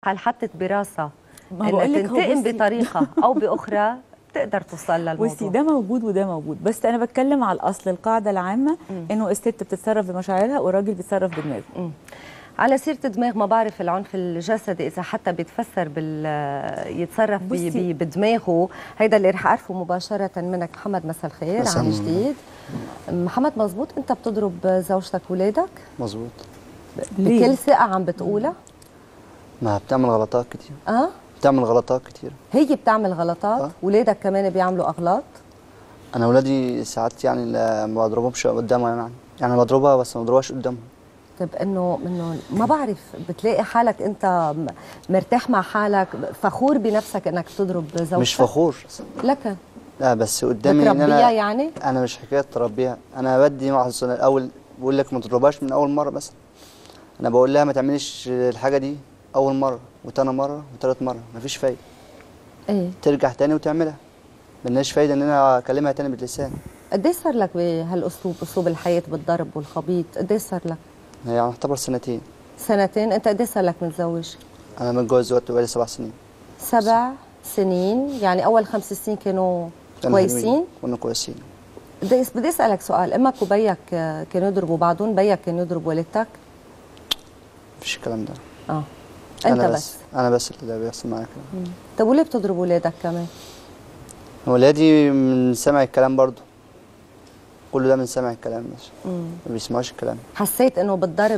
هل حطت براسها ما انها بقول لك هو تنتقم بصي بطريقه او باخرى تقدر توصل للموضوع؟ بصي ده موجود وده موجود، بس انا بتكلم على الاصل، القاعده العامه انه الست بتتصرف بمشاعرها والراجل بيتصرف بدماغه. على سيرة الدماغ، ما بعرف العنف الجسدي إذا حتى بيتفسر يتصرف بدماغه. هيدا اللي رح أعرفه مباشرة منك. محمد، مساء الخير عن جديد. محمد، مزبوط أنت بتضرب زوجتك ولادك؟ مظبوط. بكل ثقة عم بتقولها؟ ما بتعمل غلطات كتير. أه؟ بتعمل غلطات كتير. هي بتعمل غلطات؟ ولادك كمان بيعملوا أغلاط؟ أنا ولادي ساعات يعني ما بضربهمش قدامها، يعني أنا بضربها بس ما بضربهاش قدامها. طيب انه ما بعرف، بتلاقي حالك انت مرتاح مع حالك، فخور بنفسك انك تضرب زوجتك؟ مش فخور لك. لا بس قدامي بتربيها يعني؟ انا مش حكايه تربيها، انا بدي مع الاول بقول لك ما تضربهاش من اول مره. مثلا انا بقول لها ما تعمليش الحاجه دي اول مره وتاني مره وتالت مره، مفيش فايده. ايه؟ ترجع تاني وتعملها، ملناش فايده ان انا اكلمها تاني باللسان. قد ايه صار لك بهالاسلوب، اسلوب الحياه بالضرب والخبيط؟ قد ايه صار لك؟ يعني يعتبر سنتين. سنتين؟ انت قد ايه صار لك متزوج؟ انا متجوز دلوقتي بقالي 7 سنين. 7 سنين؟ يعني اول 5 سنين كانوا كويسين؟ كانوا كويسين. بدي اسالك سؤال، امك وبيك كانوا يضربوا بعضهم؟ بيك كان يضرب والدتك؟ مفيش الكلام ده. انت بس انا بس اللي بيحصل معايا كده. طب وليه بتضرب ولادك كمان؟ ولادي من سمع الكلام برضه، كل ده من سمع الكلام، مش ما بيسمعوش الكلام. حسيت انه بالضرب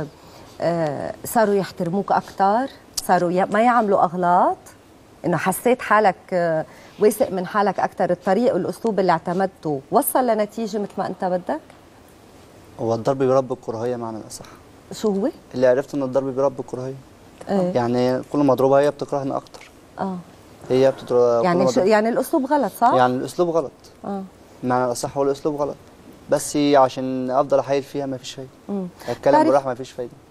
صاروا يحترموك اكثر، صاروا ما يعملوا اغلاط، انه حسيت حالك واثق من حالك اكثر؟ الطريق والاسلوب اللي اعتمدته وصل لنتيجه مثل ما انت بدك؟ هو الضرب بيربي الكراهيه معنى الاصح. شو هو؟ اللي عرفت ان الضرب بيربي الكراهيه. يعني كل ما اضربها هي بتكرهني اكتر. هي بتضرب يعني يعني الاسلوب غلط، صح؟ يعني الاسلوب غلط. معنى الاصح هو الاسلوب غلط، بس عشان افضل احايل فيها ما فيش فايده. اتكلم براحه ما فيش فايده.